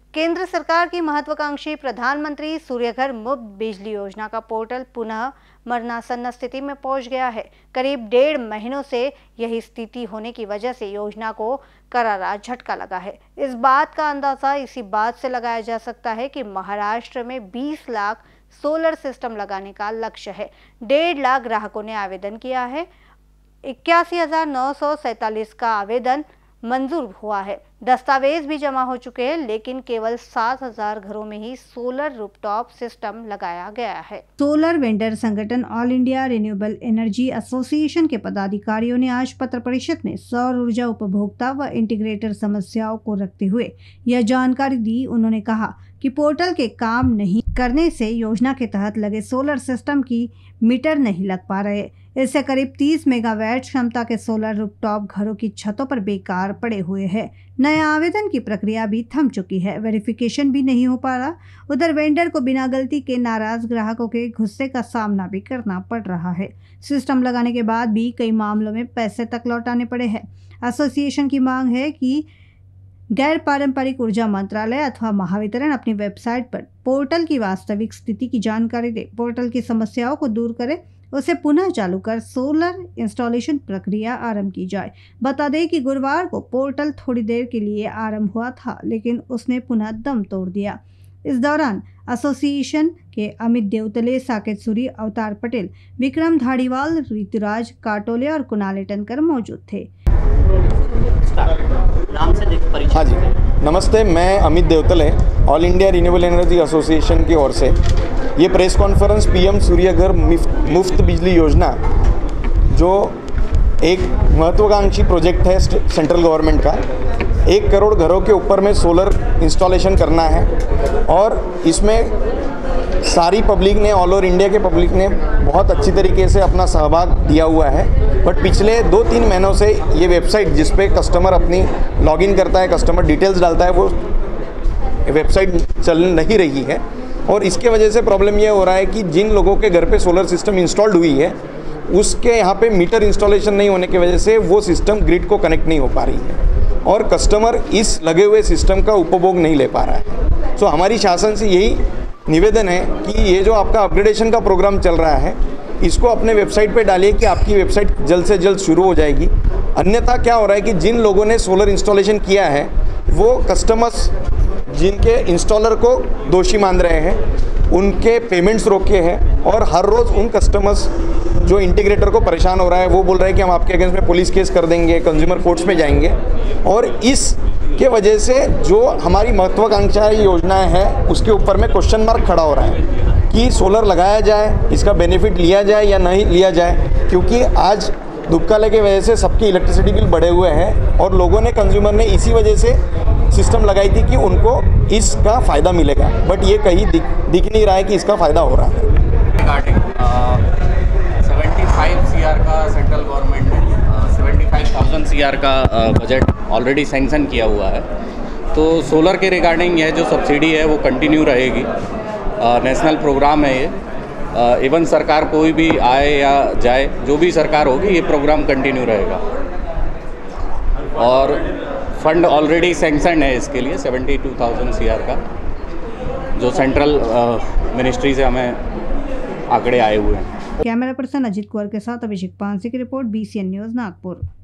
केंद्र सरकार की महत्वाकांक्षी प्रधानमंत्री सूर्यघर मुफ्त बिजली योजना का पोर्टल पुनः मरणासन्न स्थिति में पहुंच गया है। करीब 1.5 महीनों से यही स्थिति होने की वजह से योजना को करारा झटका लगा है। इस बात का अंदाजा इसी बात से लगाया जा सकता है कि महाराष्ट्र में 20 लाख सोलर सिस्टम लगाने का लक्ष्य है। 1.5 लाख ग्राहकों ने आवेदन किया है। 81,947 का आवेदन मंजूर हुआ है। दस्तावेज भी जमा हो चुके हैं, लेकिन केवल 7,000 घरों में ही सोलर रूफटॉप सिस्टम लगाया गया है। सोलर वेंडर संगठन all India renewable energy association के पदाधिकारियों ने आज पत्र परिषद में सौर ऊर्जा उपभोक्ता व इंटीग्रेटर समस्याओं को रखते हुए यह जानकारी दी। उन्होंने कहा कि पोर्टल के काम नहीं करने से योजना के तहत लगे सोलर सिस्टम की मीटर नहीं लग पा रहे। इससे करीब 30 मेगावाट क्षमता के सोलर रूफटॉप घरों की छतों पर बेकार पड़े हुए हैं। नया आवेदन की प्रक्रिया भी थम चुकी है, वेरिफिकेशन भी नहीं हो पा रहा। उधर वेंडर को बिना गलती के नाराज ग्राहकों के गुस्से का सामना भी करना पड़ रहा है। सिस्टम लगाने के बाद भी कई मामलों में पैसे तक लौटाने पड़े हैं। एसोसिएशन की मांग है कि गैर पारंपरिक ऊर्जा मंत्रालय अथवा महावितरण अपनी वेबसाइट पर पोर्टल की वास्तविक स्थिति की जानकारी दे, पोर्टल की समस्याओं को दूर करे, उसे पुनः चालू कर सोलर इंस्टॉलेशन प्रक्रिया आरंभ की जाए। बता दें कि गुरुवार को पोर्टल थोड़ी देर के लिए आरंभ हुआ था, लेकिन उसने पुनः दम तोड़ दिया। इस दौरान एसोसिएशन के अमित देवतले, साकेत सूरी, अवतार पटेल, विक्रम धाड़ीवाल, ऋतुराज काटोले और कुणाल एटनकर मौजूद थे। हाँ जी, नमस्ते। मैं Amit Devtale, all India renewable energy association की ओर से ये प्रेस कॉन्फ्रेंस पीएम सूर्यघर मुफ्त बिजली योजना, जो एक महत्वाकांक्षी प्रोजेक्ट है सेंट्रल गवर्नमेंट का, 1 करोड़ घरों के ऊपर में सोलर इंस्टॉलेशन करना है और इसमें सारी पब्लिक ने, ऑल ओवर इंडिया के पब्लिक ने बहुत अच्छी तरीके से अपना सहभाग दिया हुआ है। बट पिछले 2-3 महीनों से ये वेबसाइट जिस पे कस्टमर अपनी लॉगिन करता है, कस्टमर डिटेल्स डालता है, वो वेबसाइट चल नहीं रही है और इसके वजह से प्रॉब्लम ये हो रहा है कि जिन लोगों के घर पे सोलर सिस्टम इंस्टॉल्ड हुई है उसके यहाँ पे मीटर इंस्टॉलेशन नहीं होने की वजह से वो सिस्टम ग्रिड को कनेक्ट नहीं हो पा रही है और कस्टमर इस लगे हुए सिस्टम का उपभोग नहीं ले पा रहा है। सो हमारी शासन से यही निवेदन है कि ये जो आपका अपग्रेडेशन का प्रोग्राम चल रहा है, इसको अपने वेबसाइट पे डालिए कि आपकी वेबसाइट जल्द से जल्द शुरू हो जाएगी। अन्यथा क्या हो रहा है कि जिन लोगों ने सोलर इंस्टॉलेशन किया है वो कस्टमर्स जिनके इंस्टॉलर को दोषी मान रहे हैं, उनके पेमेंट्स रोके हैं और हर रोज़ उन कस्टमर्स जो इंटीग्रेटर को परेशान हो रहा है वो बोल रहे हैं कि हम आपके अगेंस्ट में पुलिस केस कर देंगे, कंज्यूमर कोर्ट्स में जाएंगे। और इसके वजह से जो हमारी महत्वाकांक्षा योजनाएं हैं उसके ऊपर में क्वेश्चन मार्क खड़ा हो रहा है कि सोलर लगाया जाए, इसका बेनिफिट लिया जाए या नहीं लिया जाए, क्योंकि आज धूपकाले की वजह से सबके इलेक्ट्रिसिटी बिल बढ़े हुए हैं और लोगों ने, कंज्यूमर ने इसी वजह से सिस्टम लगाई थी कि उनको इसका फ़ायदा मिलेगा, बट ये कहीं दिख नहीं रहा है कि इसका फ़ायदा हो रहा है। रिगार्डिंग 75 CR का सेंट्रल गवर्नमेंट ने 75,000 CR का बजट ऑलरेडी सैंक्शन किया हुआ है, तो सोलर के रिगार्डिंग यह जो सब्सिडी है वो कंटिन्यू रहेगी। नेशनल प्रोग्राम है ये। इवन सरकार कोई भी आए या जाए, जो भी सरकार होगी, ये प्रोग्राम कंटिन्यू रहेगा और फंड ऑलरेडी सैंक्शन है इसके लिए 72,000 CR का, जो सेंट्रल मिनिस्ट्री से हमें आंकड़े आए हुए हैं। कैमरा पर्सन अजित कुमार के साथ अभिषेक पांसे की रिपोर्ट, BCN न्यूज़, नागपुर।